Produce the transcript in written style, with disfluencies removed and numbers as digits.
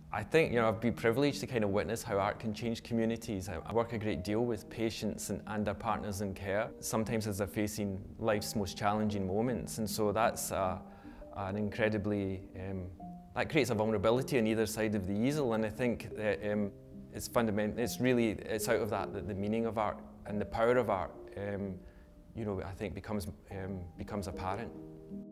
I think, I've been privileged to kind of witness how art can change communities. I work a great deal with patients and their partners in care, sometimes as they're facing life's most challenging moments, and so that's an incredibly, that creates a vulnerability on either side of the easel, and I think that it's fundamental, it's out of that the meaning of art and the power of art, I think becomes apparent.